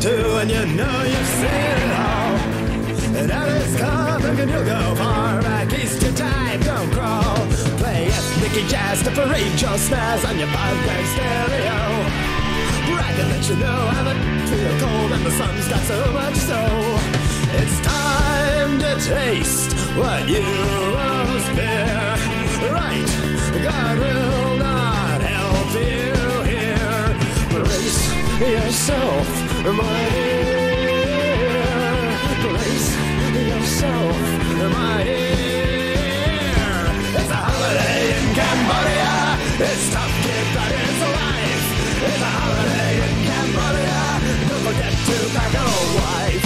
too, and you know you've seen it all. And Alice coming and you'll go far back east to time, don't crawl. Play ethnic jazz to parade your snares on your podcast stereo. Bragging that you know how it feel cold and the sun's got so much so. It's time to taste what you most fear. Right, God will not help you here. Brace yourself, my dear. Brace yourself, my dear. It's a holiday in Cambodia. It's tough, kid, but it's life. It's a holiday in Cambodia. Don't forget to pack a wife.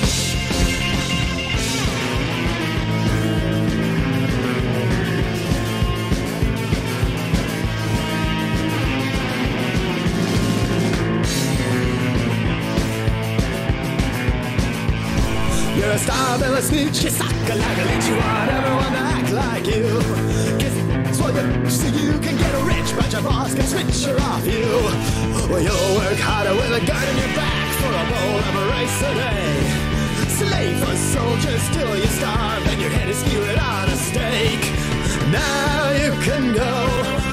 You're a star, Bella Snitch, you suck a like a leech. You want everyone to act like you. Guess what so you can get rich, but your boss can switch her off you. Well, you'll work harder with a gun in your back for a bowl of rice a day. Slave for soldiers till you starve, and your head is skewered on a stake. Now you can go